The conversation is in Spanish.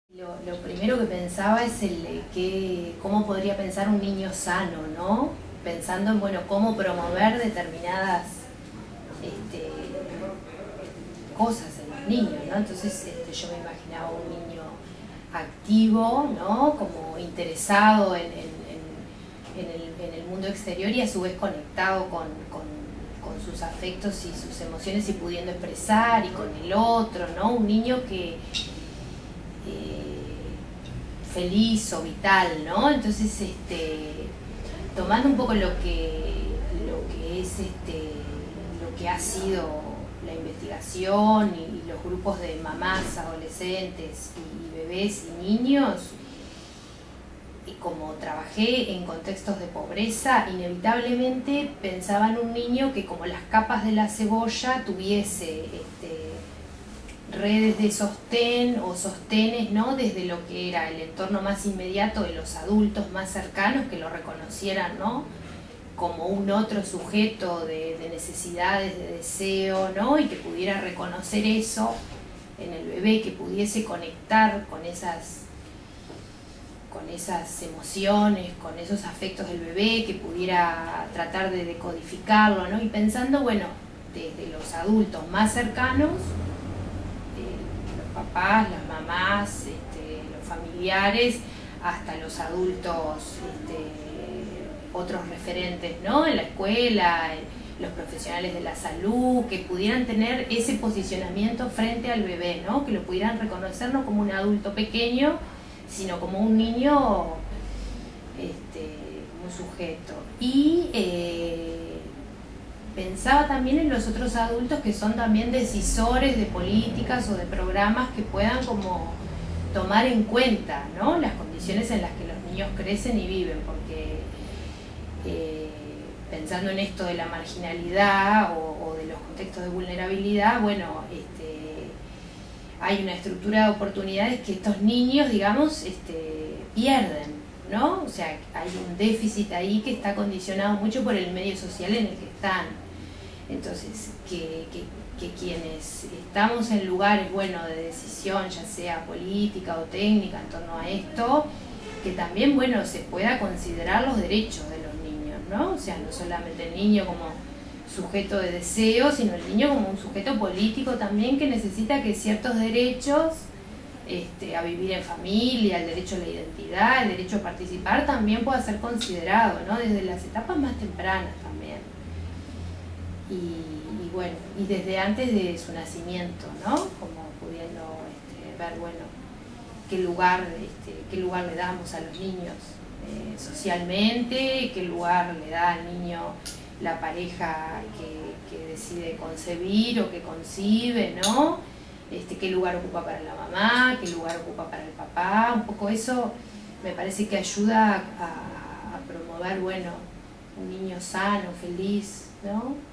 Lo primero que pensaba es cómo podría pensar un niño sano, ¿no? Pensando en, bueno, cómo promover determinadas cosas en los niños, ¿no? Entonces yo me imaginaba un niño activo, ¿no? Como interesado en el mundo exterior y a su vez conectado con sus afectos y sus emociones y pudiendo expresar y con el otro, ¿no? Un niño que feliz o vital, ¿no? Entonces, tomando un poco lo que ha sido la investigación y los grupos de mamás, adolescentes y bebés y niños, y como trabajé en contextos de pobreza, inevitablemente pensaba en un niño que, como las capas de la cebolla, tuviese redes de sostén o sostenes, ¿no? Desde lo que era el entorno más inmediato de los adultos más cercanos, que lo reconocieran, ¿no? Como un otro sujeto de necesidades, de deseo, ¿no? Y que pudiera reconocer eso en el bebé, que pudiese conectar con esas emociones, con esos afectos del bebé, que pudiera tratar de decodificarlo, ¿no? Y pensando, bueno, desde los adultos más cercanos, los papás, las mamás, los familiares, hasta los adultos, otros referentes, ¿no? En la escuela, los profesionales de la salud, que pudieran tener ese posicionamiento frente al bebé, ¿no? Que lo pudieran reconocer no como un adulto pequeño, sino como un niño, un sujeto. Y pensaba también en los otros adultos que son también decisores de políticas o de programas que puedan como tomar en cuenta, ¿no? Las condiciones en las que los niños crecen y viven, porque pensando en esto de la marginalidad o de los contextos de vulnerabilidad, bueno, hay una estructura de oportunidades que estos niños, digamos, pierden, ¿no? O sea, hay un déficit ahí que está condicionado mucho por el medio social en el que están. Entonces, que quienes estamos en lugares, bueno, de decisión, ya sea política o técnica en torno a esto, que también, bueno, se pueda considerar los derechos de los niños, ¿no? O sea, no solamente el niño como sujeto de deseo, sino el niño como un sujeto político también, que necesita que ciertos derechos a vivir en familia, el derecho a la identidad, el derecho a participar, también pueda ser considerado, ¿no? Desde las etapas más tempranas también. Y bueno, y desde antes de su nacimiento, ¿no? Como pudiendo ver, bueno, qué lugar le damos a los niños socialmente, qué lugar le da al niño la pareja que decide concebir o que concibe, ¿no? Qué lugar ocupa para la mamá, qué lugar ocupa para el papá. Un poco eso me parece que ayuda a promover, bueno, un niño sano, feliz, ¿no?